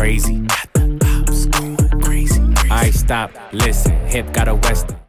crazy. Got the ops going crazy. I stop, listen, hip got a western.